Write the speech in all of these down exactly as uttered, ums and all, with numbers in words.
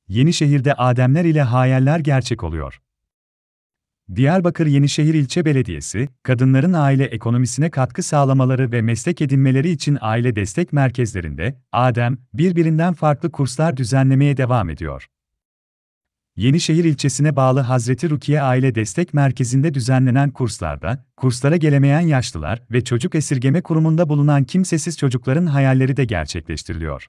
Yenişehir'de Ademler ile hayaller gerçek oluyor. Diyarbakır Yenişehir İlçe Belediyesi, kadınların aile ekonomisine katkı sağlamaları ve meslek edinmeleri için aile destek merkezlerinde, Adem, birbirinden farklı kurslar düzenlemeye devam ediyor. Yenişehir ilçesine bağlı Hazreti Rukiye Aile Destek Merkezi'nde düzenlenen kurslarda, kurslara gelemeyen yaşlılar ve çocuk esirgeme kurumunda bulunan kimsesiz çocukların hayalleri de gerçekleştiriliyor.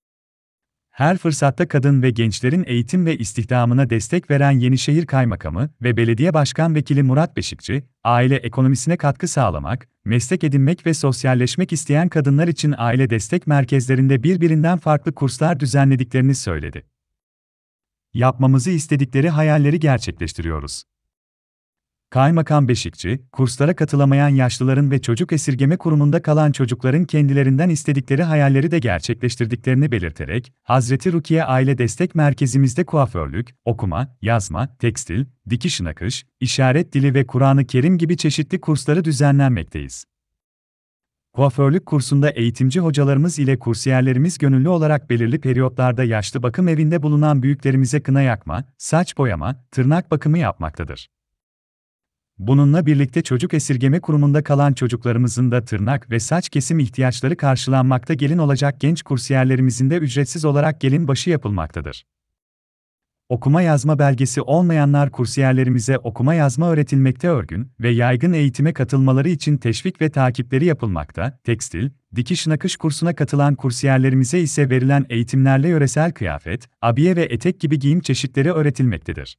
Her fırsatta kadın ve gençlerin eğitim ve istihdamına destek veren Yenişehir Kaymakamı ve Belediye Başkan Vekili Murat Beşikçi, aile ekonomisine katkı sağlamak, meslek edinmek ve sosyalleşmek isteyen kadınlar için aile destek merkezlerinde birbirinden farklı kurslar düzenlediklerini söyledi. Yapmamızı istedikleri hayalleri gerçekleştiriyoruz. Kaymakam Beşikçi, kurslara katılamayan yaşlıların ve çocuk esirgeme kurumunda kalan çocukların kendilerinden istedikleri hayalleri de gerçekleştirdiklerini belirterek, Hazreti Rukiye Aile Destek Merkezimizde kuaförlük, okuma, yazma, tekstil, dikiş nakış, işaret dili ve Kur'an-ı Kerim gibi çeşitli kursları düzenlenmekteyiz. Kuaförlük kursunda eğitimci hocalarımız ile kursiyerlerimiz gönüllü olarak belirli periyotlarda yaşlı bakım evinde bulunan büyüklerimize kına yakma, saç boyama, tırnak bakımı yapmaktadır. Bununla birlikte çocuk esirgeme kurumunda kalan çocuklarımızın da tırnak ve saç kesim ihtiyaçları karşılanmakta, gelin olacak genç kursiyerlerimizin de ücretsiz olarak gelin başı yapılmaktadır. Okuma yazma belgesi olmayanlar kursiyerlerimize okuma yazma öğretilmekte, örgün ve yaygın eğitime katılmaları için teşvik ve takipleri yapılmakta, tekstil, dikiş nakış kursuna katılan kursiyerlerimize ise verilen eğitimlerle yöresel kıyafet, abiye ve etek gibi giyim çeşitleri öğretilmektedir.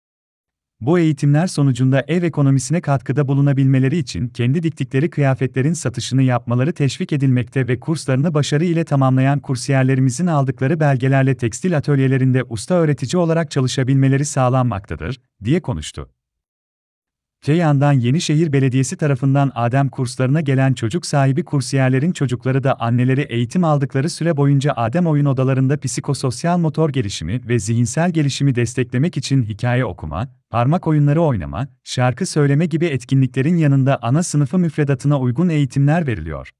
Bu eğitimler sonucunda ev ekonomisine katkıda bulunabilmeleri için kendi diktikleri kıyafetlerin satışını yapmaları teşvik edilmekte ve kurslarını başarı ile tamamlayan kursiyerlerimizin aldıkları belgelerle tekstil atölyelerinde usta öğretici olarak çalışabilmeleri sağlanmaktadır, diye konuştu. Öte yandan Yenişehir Belediyesi tarafından Adem kurslarına gelen çocuk sahibi kursiyerlerin çocukları da anneleri eğitim aldıkları süre boyunca Adem oyun odalarında psikososyal motor gelişimi ve zihinsel gelişimi desteklemek için hikaye okuma, parmak oyunları oynama, şarkı söyleme gibi etkinliklerin yanında ana sınıfı müfredatına uygun eğitimler veriliyor.